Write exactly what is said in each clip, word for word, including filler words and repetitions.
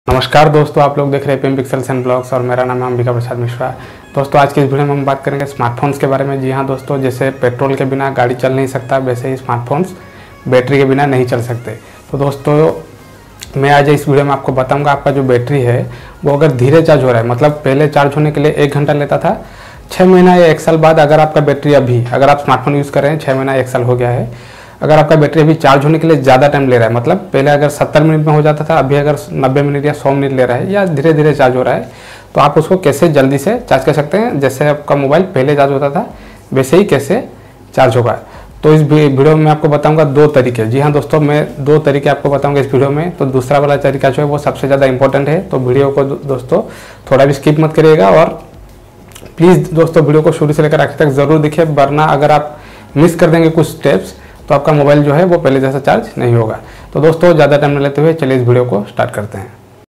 नमस्कार दोस्तों, आप लोग देख रहे हैं पीएम पिक्सेल्स एंड ब्लॉग्स और मेरा नाम है अंबिका प्रसाद मिश्रा। दोस्तों आज की इस वीडियो में हम बात करेंगे स्मार्टफोन्स के बारे में। जी हाँ दोस्तों, जैसे पेट्रोल के बिना गाड़ी चल नहीं सकता, वैसे ही स्मार्टफोन्स बैटरी के बिना नहीं चल सकते। तो दोस्तों मैं आज इस वीडियो में आपको बताऊंगा आपका जो बैटरी है वो अगर धीरे चार्ज हो रहा है, मतलब पहले चार्ज होने के लिए एक घंटा लेता था, छः महीना या एक साल बाद अगर आपका बैटरी अभी अगर आप स्मार्टफोन यूज़ कर रहे हैं, छः महीना एक साल हो गया है, अगर आपका बैटरी अभी चार्ज होने के लिए ज़्यादा टाइम ले रहा है, मतलब पहले अगर सत्तर मिनट में हो जाता था, अभी अगर नब्बे मिनट या सौ मिनट ले रहा है या धीरे धीरे चार्ज हो रहा है, तो आप उसको कैसे जल्दी से चार्ज कर सकते हैं। जैसे आपका मोबाइल पहले चार्ज होता था वैसे ही कैसे चार्ज होगा, तो इस वीडियो में आपको बताऊंगा दो तरीके। जी हाँ दोस्तों, मैं दो तरीके आपको बताऊंगा इस वीडियो में। तो दूसरा वाला तरीका जो है वो सबसे ज़्यादा इंपॉर्टेंट है, तो वीडियो को दोस्तों थोड़ा भी स्किप मत करिएगा और प्लीज़ दोस्तों वीडियो को शुरू से लेकर आखिर तक ज़रूर देखिए, वरना अगर आप मिस कर देंगे कुछ स्टेप्स तो आपका मोबाइल जो है वो पहले जैसा चार्ज नहीं होगा। तो दोस्तों ज़्यादा टाइम न लेते हुए चलिए इस वीडियो को स्टार्ट करते हैं।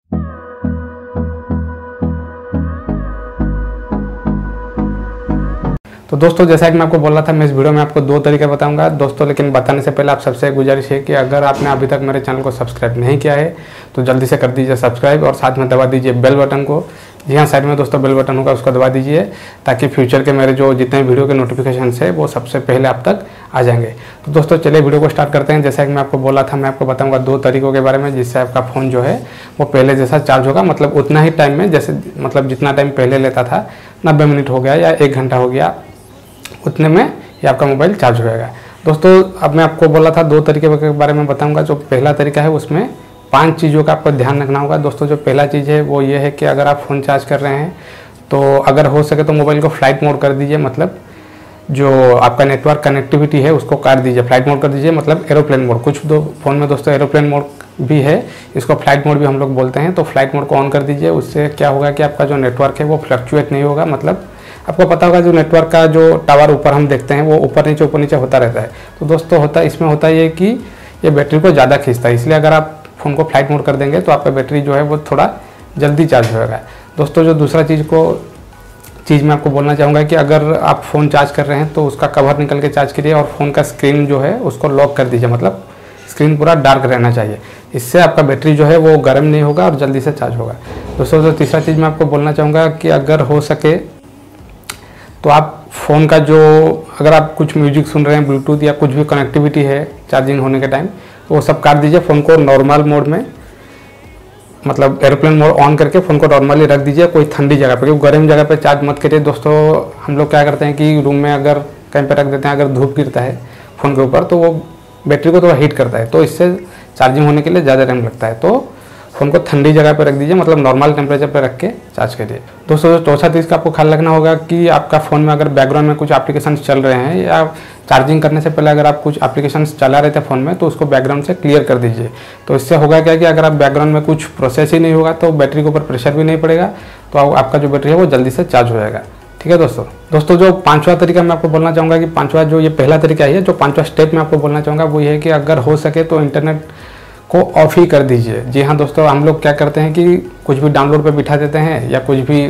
तो दोस्तों जैसा कि मैं आपको बोल रहा था, मैं इस वीडियो में आपको दो तरीके बताऊंगा दोस्तों, लेकिन बताने से पहले आप सबसे गुजारिश है कि अगर आपने अभी तक मेरे चैनल को सब्सक्राइब नहीं किया है तो जल्दी से कर दीजिए सब्सक्राइब और साथ में दबा दीजिए बेल बटन को। जी हाँ, साइड में दोस्तों बेल बटन होगा, उसको दबा दीजिए ताकि फ्यूचर के मेरे जो जितने वीडियो के नोटिफिकेशन है वो सबसे पहले आप तक आ जाएंगे। तो दोस्तों चलिए वीडियो को स्टार्ट करते हैं। जैसा कि मैं आपको बोला था, मैं आपको बताऊंगा दो तरीकों के बारे में जिससे आपका फ़ोन जो है वो पहले जैसा चार्ज होगा, मतलब उतना ही टाइम में, जैसे मतलब जितना टाइम पहले लेता था, नब्बे मिनट हो गया या एक घंटा हो गया, उतने में ये आपका मोबाइल चार्ज हो जाएगा। दोस्तों अब मैं आपको बोला था दो तरीके के बारे में बताऊंगा। जो पहला तरीका है उसमें पांच चीज़ों का आपको ध्यान रखना होगा। दोस्तों जो पहला चीज़ है वो ये है कि अगर आप फ़ोन चार्ज कर रहे हैं तो अगर हो सके तो मोबाइल को फ्लाइट मोड कर दीजिए, मतलब जो आपका नेटवर्क कनेक्टिविटी है उसको काट दीजिए, फ्लाइट मोड कर दीजिए, मतलब एरोप्लेन मोड। कुछ दो फ़ोन में दोस्तों एरोप्लेन मोड भी है, इसको फ्लाइट मोड भी हम लोग बोलते हैं। तो फ्लाइट मोड को ऑन कर दीजिए, उससे क्या होगा कि आपका जो नेटवर्क है वो फ्लक्चुएट नहीं होगा। मतलब आपको पता होगा जो नेटवर्क का जो टावर ऊपर हम देखते हैं वो ऊपर नीचे ऊपर नीचे होता रहता है। तो दोस्तों होता इसमें होता ये कि ये बैटरी को ज़्यादा खींचता है, इसलिए अगर आप फ़ोन को फ्लाइट मोड कर देंगे तो आपका बैटरी जो है वो थोड़ा जल्दी चार्ज होगा। दोस्तों जो दूसरा चीज़ को चीज़ मैं आपको बोलना चाहूँगा कि अगर आप फ़ोन चार्ज कर रहे हैं तो उसका कवर निकल के चार्ज करिए और फ़ोन का स्क्रीन जो है उसको लॉक कर दीजिए, मतलब स्क्रीन पूरा डार्क रहना चाहिए। इससे आपका बैटरी जो है वो गर्म नहीं होगा और जल्दी से चार्ज होगा। दोस्तों जो तीसरा चीज़ मैं आपको बोलना चाहूँगा कि अगर हो सके तो आप फ़ोन का जो अगर आप कुछ म्यूजिक सुन रहे हैं, ब्लूटूथ या कुछ भी कनेक्टिविटी है चार्जिंग होने के टाइम, तो वो सब काट दीजिए। फ़ोन को नॉर्मल मोड में, मतलब एरोप्लेन मोड ऑन करके फ़ोन को नॉर्मली रख दीजिए कोई ठंडी जगह पे, क्योंकि गर्म जगह पे चार्ज मत करिए। दोस्तों हम लोग क्या करते हैं कि रूम में अगर कहीं पे रख देते हैं, अगर धूप गिरता है फ़ोन के ऊपर तो वो बैटरी को थोड़ा हीट करता है, तो इससे चार्जिंग होने के लिए ज़्यादा टाइम लगता है। तो फ़ोन को ठंडी जगह पर रख दीजिए, मतलब नॉर्मल टेम्परेचर पर रख के चार्ज करिए। दोस्तों चौथा चीज़ का आपको ख्याल रखना होगा कि आपका फ़ोन में अगर बैकग्राउंड में कुछ एप्लीकेशन चल रहे हैं या चार्जिंग करने से पहले अगर आप कुछ एप्लीकेशन चला रहे थे फ़ोन में तो उसको बैकग्राउंड से क्लियर कर दीजिए। तो इससे होगा क्या कि अगर आप बैकग्राउंड में कुछ प्रोसेस ही नहीं होगा तो बैटरी के ऊपर प्रेशर भी नहीं पड़ेगा, तो आपका जो बैटरी है वो जल्दी से चार्ज हो जाएगा। ठीक है दोस्तों। दोस्तों जो पांचवा तरीका मैं आपको बोलना चाहूँगा कि पांचवा जो ये पहला तरीका है, जो पांचवा स्टेप मैं आपको बोलना चाहूँगा वो ये है कि अगर हो सके तो इंटरनेट को ऑफ ही कर दीजिए। जी हाँ दोस्तों, हम लोग क्या करते हैं कि कुछ भी डाउनलोड पे बिठा देते हैं या कुछ भी,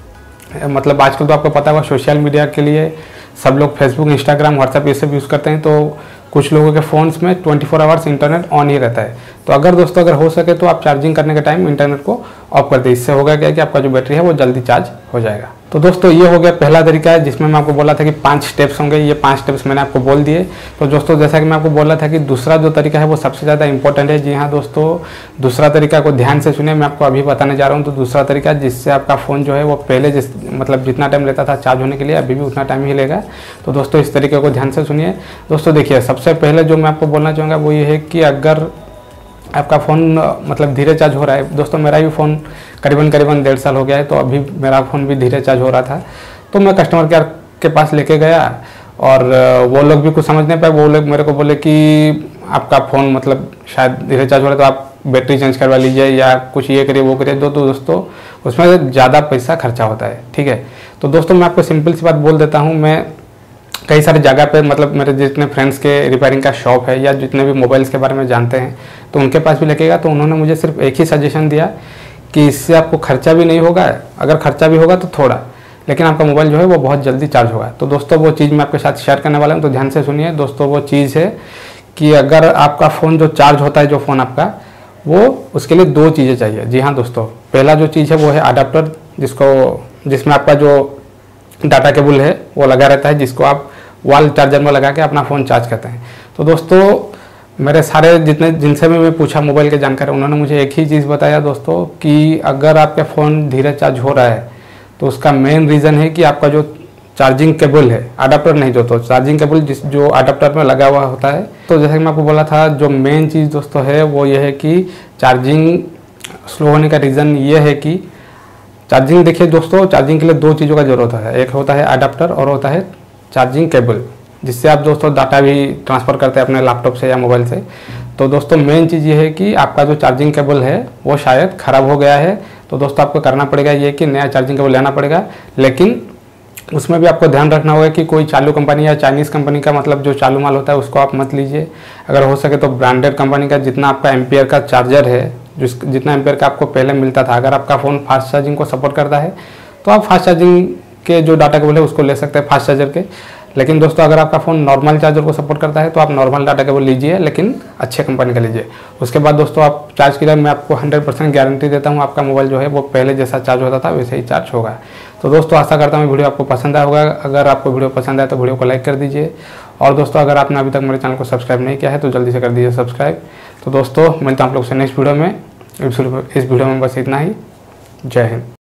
मतलब आजकल तो आपको पता होगा सोशल मीडिया के लिए सब लोग फेसबुक, इंस्टाग्राम, व्हाट्सएप ये सब यूज़ करते हैं, तो कुछ लोगों के फ़ोन्स में twenty four hours internet on ही रहता है। तो अगर दोस्तों अगर हो सके तो आप चार्जिंग करने के टाइम इंटरनेट को ऑफ कर दें। इससे होगा क्या कि आपका जो बैटरी है वो जल्दी चार्ज हो जाएगा। तो दोस्तों ये हो गया पहला तरीका है जिसमें मैं आपको बोला था कि पांच स्टेप्स होंगे, ये पांच स्टेप्स मैंने आपको बोल दिए। तो दोस्तों जैसा कि मैं आपको बोला था कि दूसरा जो तरीका है वो सबसे ज़्यादा इंपॉर्टेंट है। जी हाँ दोस्तों, दूसरा तरीका को ध्यान से सुनिए, मैं आपको अभी बताने जा रहा हूँ। तो दूसरा तरीका जिससे आपका फ़ोन जो है वो पहले जिस मतलब जितना टाइम लेता था चार्ज होने के लिए अभी भी उतना टाइम ही लेगा। तो दोस्तों इस तरीके को ध्यान से सुनिए। दोस्तों देखिए, सबसे पहले जो मैं आपको बोलना चाहूँगा वो ये है कि अगर आपका फ़ोन मतलब धीरे चार्ज हो रहा है, दोस्तों मेरा भी फ़ोन करीबन करीबन डेढ़ साल हो गया है, तो अभी मेरा फ़ोन भी धीरे चार्ज हो रहा था, तो मैं कस्टमर केयर के पास लेके गया और वो लोग भी कुछ समझ नहीं पाए। वो लोग मेरे को बोले कि आपका फ़ोन मतलब शायद धीरे चार्ज हो रहा है तो आप बैटरी चेंज करवा लीजिए या कुछ ये करिए वो करिए। दो तो दोस्तों उसमें ज़्यादा पैसा खर्चा होता है। ठीक है, तो दोस्तों मैं आपको सिंपल सी बात बोल देता हूँ। मैं कई सारी जगह पे, मतलब मेरे जितने फ्रेंड्स के रिपेयरिंग का शॉप है या जितने भी मोबाइल्स के बारे में जानते हैं तो उनके पास भी लेके गया, तो उन्होंने मुझे सिर्फ एक ही सजेशन दिया कि इससे आपको खर्चा भी नहीं होगा, अगर खर्चा भी होगा तो थोड़ा, लेकिन आपका मोबाइल जो है वो बहुत जल्दी चार्ज होगा। तो दोस्तों वो चीज़ मैं आपके साथ शेयर करने वाला हूँ, तो ध्यान से सुनिए। दोस्तों वो चीज़ है कि अगर आपका फ़ोन जो चार्ज होता है, जो फ़ोन आपका वो उसके लिए दो चीज़ें चाहिए। जी हाँ दोस्तों, पहला जो चीज़ है वो है अडाप्टर, जिसको जिसमें आपका जो डाटा केबल है वो लगा रहता है, जिसको आप वॉल चार्जर में लगा के अपना फ़ोन चार्ज करते हैं। तो दोस्तों मेरे सारे जितने जिनसे भी मैं पूछा मोबाइल के जानकारी, उन्होंने मुझे एक ही चीज़ बताया दोस्तों कि अगर आपका फ़ोन धीरे चार्ज हो रहा है तो उसका मेन रीज़न है कि आपका जो चार्जिंग केबल है, अडाप्टर नहीं जो, तो चार्जिंग केबल जिस जो अडाप्टर में लगा हुआ होता है। तो जैसे कि मैं आपको बोला था, जो मेन चीज़ दोस्तों है वो ये है कि चार्जिंग स्लो होने का रीज़न ये है कि चार्जिंग, देखिए दोस्तों, चार्जिंग के लिए दो चीज़ों का ज़रूरत है, एक होता है अडाप्टर और होता है चार्जिंग केबल, जिससे आप दोस्तों डाटा भी ट्रांसफ़र करते हैं अपने लैपटॉप से या मोबाइल से। तो दोस्तों मेन चीज़ ये है कि आपका जो चार्जिंग केबल है वो शायद ख़राब हो गया है। तो दोस्तों आपको करना पड़ेगा ये कि नया चार्जिंग केबल लेना पड़ेगा, लेकिन उसमें भी आपको ध्यान रखना होगा कि कोई चालू कंपनी या चाइनीज़ कंपनी का, मतलब जो चालू माल होता है उसको आप मत लीजिए। अगर हो सके तो ब्रांडेड कंपनी का, जितना आपका एम्पियर का चार्जर है, जिस जितना एम्पियर का आपको पहले मिलता था। अगर आपका फ़ोन फास्ट चार्जिंग को सपोर्ट करता है तो आप फास्ट चार्जिंग के जो डाटा केबल है उसको ले सकते हैं, फास्ट चार्जर के। लेकिन दोस्तों अगर आपका फ़ोन नॉर्मल चार्जर को सपोर्ट करता है तो आप नॉर्मल डाटा केबल लीजिए, लेकिन अच्छे कंपनी का लीजिए। उसके बाद दोस्तों आप चार्ज कीजिए, मैं आपको हंड्रेड परसेंट गारंटी देता हूँ आपका मोबाइल जो है वो पहले जैसा चार्ज होता था वैसे ही चार्ज होगा। तो दोस्तों आशा करता हूँ वीडियो आपको पसंद आया होगा। अगर आपको वीडियो पसंद आए तो वीडियो को लाइक कर दीजिए, और दोस्तों अगर आपने अभी तक मेरे चैनल को सब्सक्राइब नहीं किया है तो जल्दी से कर दीजिए सब्सक्राइब। तो दोस्तों मिलता हूँ आप लोग से नेक्स्ट वीडियो में। इस वीडियो में बस इतना ही। जय हिंद।